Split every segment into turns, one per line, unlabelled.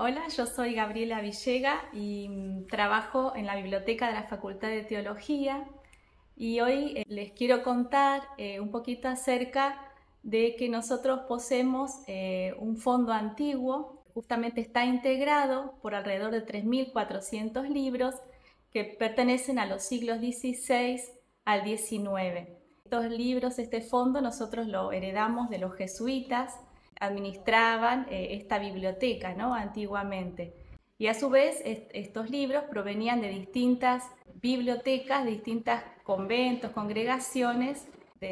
Hola, yo soy Gabriela Villega y trabajo en la biblioteca de la Facultad de Teología y hoy les quiero contar un poquito acerca de que nosotros poseemos un fondo antiguo. Justamente está integrado por alrededor de 3.400 libros que pertenecen a los siglos XVI al XIX. Estos libros, este fondo, nosotros lo heredamos de los jesuitas. Administraban esta biblioteca, ¿no? Antiguamente. Y a su vez estos libros provenían de distintas bibliotecas, de distintos conventos, congregaciones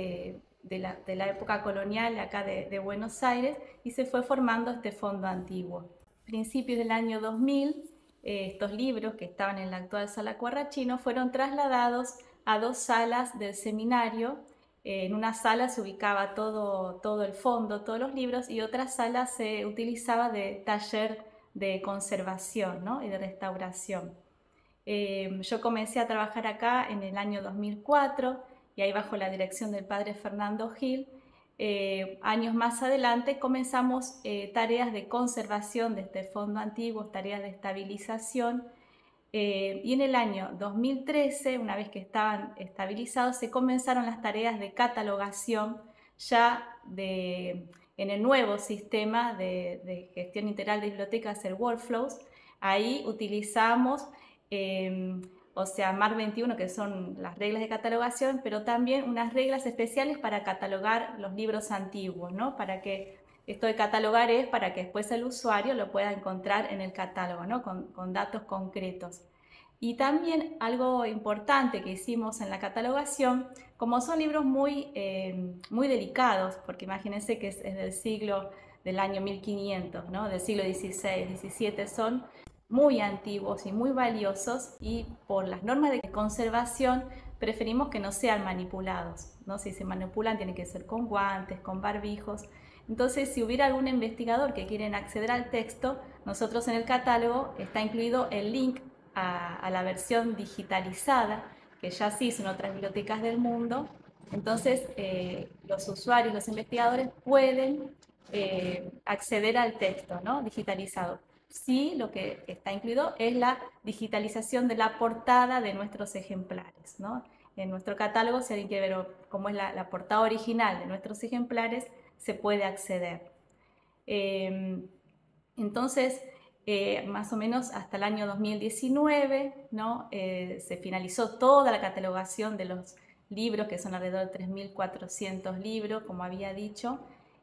de la época colonial acá de Buenos Aires, y se fue formando este fondo antiguo. A principios del año 2000, estos libros que estaban en la actual sala Cuarrachino fueron trasladados a dos salas del seminario. En una sala se ubicaba todo el fondo, todos los libros, y otra sala se utilizaba de taller de conservación, ¿no? Y de restauración. Yo comencé a trabajar acá en el año 2004 y ahí bajo la dirección del padre Fernando Gil. Años más adelante comenzamos tareas de conservación de este fondo antiguo, tareas de estabilización. Y en el año 2013, una vez que estaban estabilizados, se comenzaron las tareas de catalogación ya en el nuevo sistema de gestión integral de bibliotecas, el Workflows. Ahí utilizamos, o sea, MAR 21, que son las reglas de catalogación, pero también unas reglas especiales para catalogar los libros antiguos, ¿no? Para que esto de catalogar es para que después el usuario lo pueda encontrar en el catálogo, ¿no? Con datos concretos. Y también algo importante que hicimos en la catalogación, como son libros muy delicados, porque imagínense que es del año 1500, ¿no? Del siglo XVI, XVII, son muy antiguos y muy valiosos, y por las normas de conservación preferimos que no sean manipulados, ¿no? Si se manipulan tiene que ser con guantes, con barbijos. Entonces, si hubiera algún investigador que quiera acceder al texto, nosotros en el catálogo está incluido el link a la versión digitalizada, que ya se hizo en otras bibliotecas del mundo. Entonces, los usuarios, los investigadores pueden acceder al texto, ¿no? Digitalizado. Sí, lo que está incluido es la digitalización de la portada de nuestros ejemplares, ¿no? En nuestro catálogo, si alguien quiere ver cómo es la portada original de nuestros ejemplares, se puede acceder. Entonces, más o menos hasta el año 2019, ¿no? Se finalizó toda la catalogación de los libros, que son alrededor de 3.400 libros, como había dicho.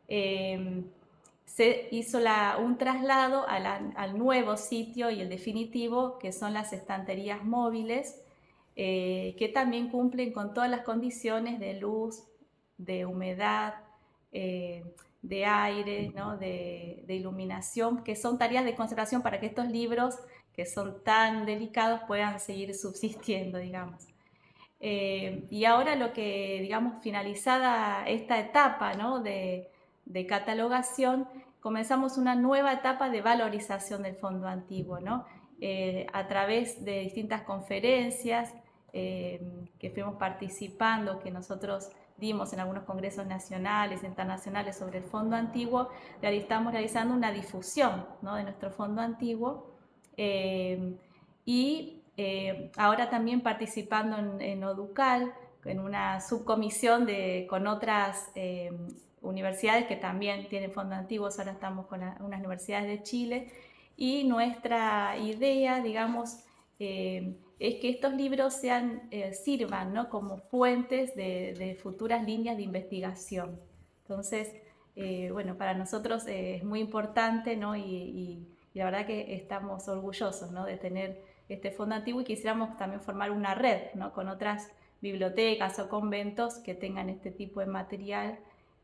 Se hizo un traslado al nuevo sitio y el definitivo, que son las estanterías móviles, que también cumplen con todas las condiciones de luz, de humedad, de aire, ¿no? de iluminación, que son tareas de conservación para que estos libros, que son tan delicados, puedan seguir subsistiendo, digamos. Y ahora digamos, finalizada esta etapa, ¿no? de catalogación, comenzamos una nueva etapa de valorización del fondo antiguo, ¿no? A través de distintas conferencias que fuimos participando, que nosotros dimos en algunos congresos nacionales, internacionales sobre el fondo antiguo, estamos realizando una difusión, ¿no? de nuestro fondo antiguo. Y ahora también participando en ODUCAL, en una subcomisión con otras universidades que también tienen fondos antiguos. Ahora estamos con unas universidades de Chile, y nuestra idea, digamos, es que estos libros sirvan, ¿no? como fuentes de futuras líneas de investigación. Entonces, bueno, para nosotros es muy importante, ¿no? y la verdad que estamos orgullosos, ¿no? de tener este fondo antiguo, y quisiéramos también formar una red, ¿no? con otras bibliotecas o conventos que tengan este tipo de material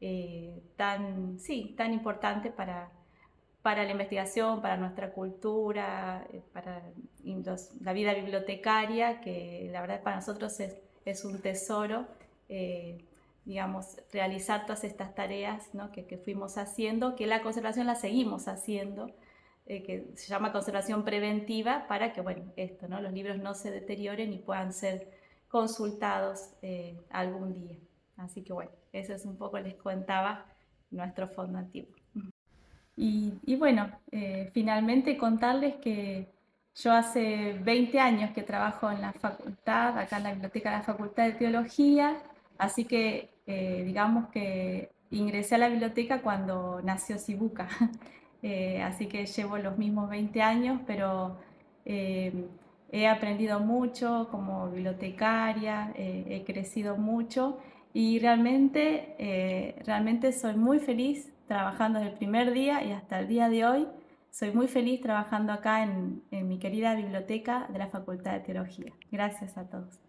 tan importante para la investigación, para nuestra cultura, para la vida bibliotecaria, que la verdad para nosotros es un tesoro, digamos, realizar todas estas tareas, ¿no? que fuimos haciendo, que la conservación la seguimos haciendo, que se llama conservación preventiva, para que, bueno, ¿no? los libros no se deterioren y puedan ser consultados algún día. Así que bueno, eso es un poco, les contaba, nuestro fondo antiguo. Y bueno, finalmente contarles que yo hace 20 años que trabajo en la facultad, acá en la biblioteca de la Facultad de Teología, así que digamos que ingresé a la biblioteca cuando nació Sibuca. Así que llevo los mismos 20 años, pero eh, he aprendido mucho como bibliotecaria, he crecido mucho y realmente soy muy feliz trabajando desde el primer día y hasta el día de hoy. Soy muy feliz trabajando acá en mi querida biblioteca de la Facultad de Teología. Gracias a todos.